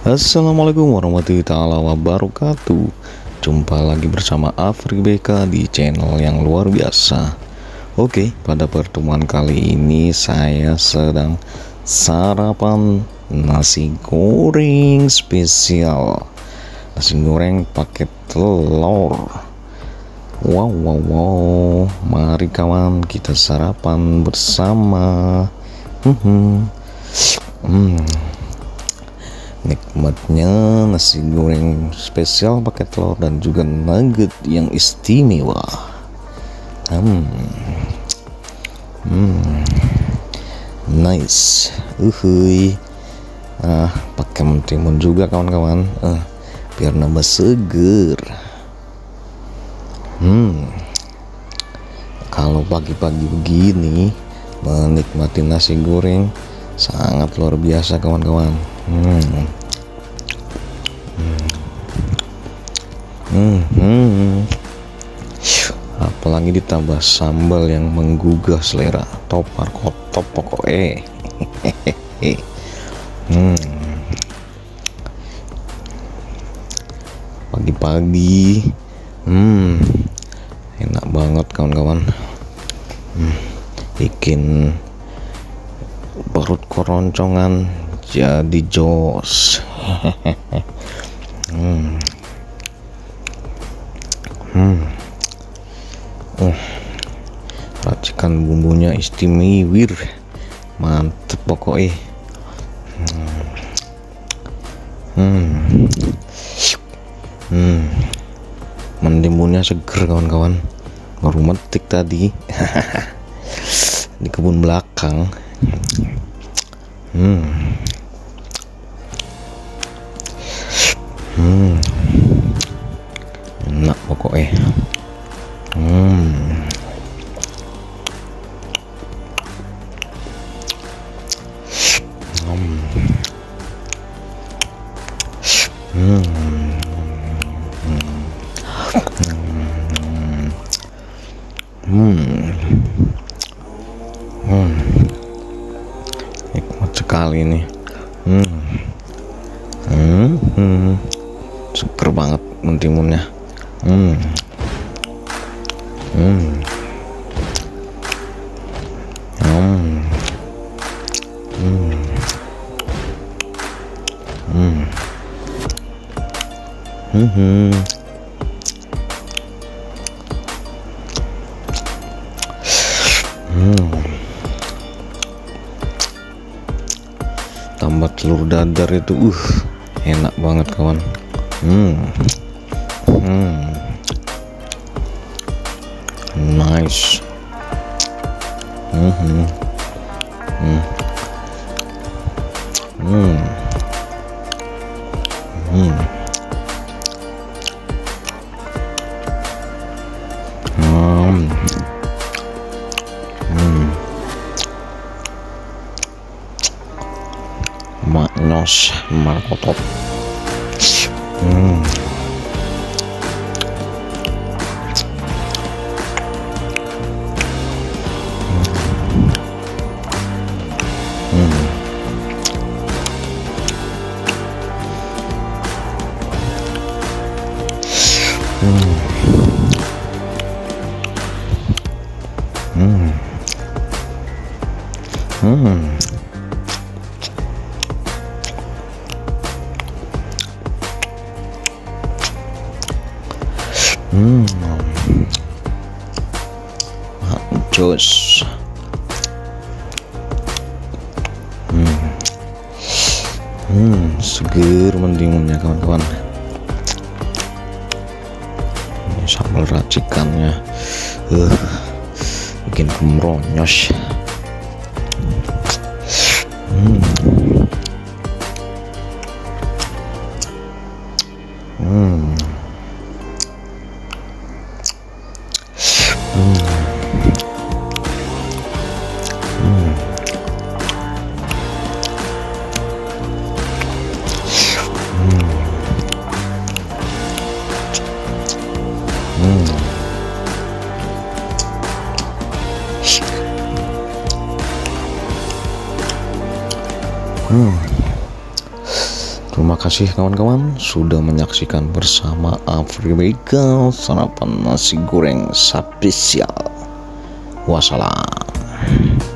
Assalamualaikum warahmatullahi wabarakatuh. Jumpa lagi bersama Afri BK di channel yang luar biasa. Oke, pada pertemuan kali ini saya sedang sarapan nasi goreng spesial. Nasi goreng pakai telur. Wow. Mari kawan, kita sarapan bersama. Nikmatnya nasi goreng spesial pakai telur dan juga nugget yang istimewa. Nice. Pakai mentimun juga kawan-kawan, biar nambah seger. Kalau pagi-pagi begini menikmati nasi goreng sangat luar biasa kawan-kawan. Apalagi ditambah sambal yang menggugah selera, topar kotop pokoknya. Pagi-pagi enak banget kawan-kawan. Bikin perut keroncongan jadi jos. Racikan bumbunya istimewa, mantep pokoknya. Mentimunnya seger kawan-kawan, baru metik tadi di kebun belakang. Enak pokoknya. Nikmat sekali nih. Seger banget mentimunnya. Tambah telur dadar itu enak banget kawan. Nice. Maknyos markotop. Jos. Seger mentimunnya kawan-kawan. Ini sambal racikannya bikin kemronyos. Terima kasih kawan-kawan sudah menyaksikan bersama Afrika sarapan nasi goreng spesial. Wassalam.